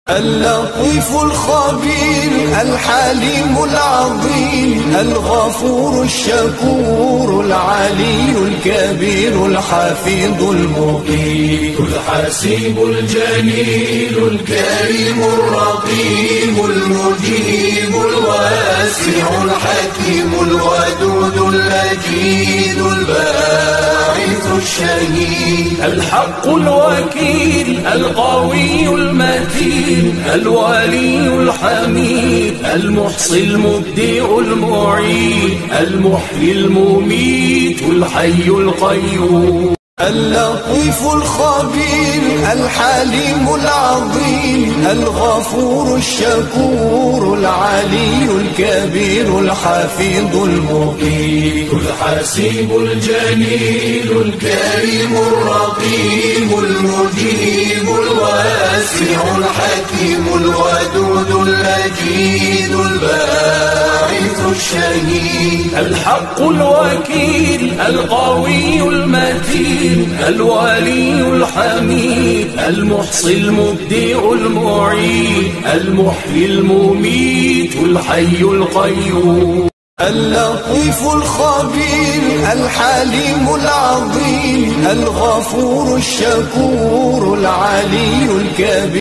اللطيف الخبير الحليم العظيم الغفور الشكور العلي الكبير الحفيظ المقيم الحسيب الجليل الكريم الرقيب المجيب الواسع الحكيم الودود اللذيذ الباعث الشهيد الحق الوكيل القوي المتين الولي الحميد المحصي المبدئ المعيد المحيي المميت الحي القيوم اللطيف الخبير الحليم العظيم الغفور الشكور العلي الكبير الحفيظ المقيم الحسيب الجليل الكريم الرقيب المجيب الواسع الحكيم الودود اللذيذ الباعث الشهيد الحق الوكيل القوي المتين الولي الحميد المحصي المبدئ المعيد المحيي المميت الحي القيوم اللطيف الخبير الحليم العظيم الغفور الشكور العلي الكبير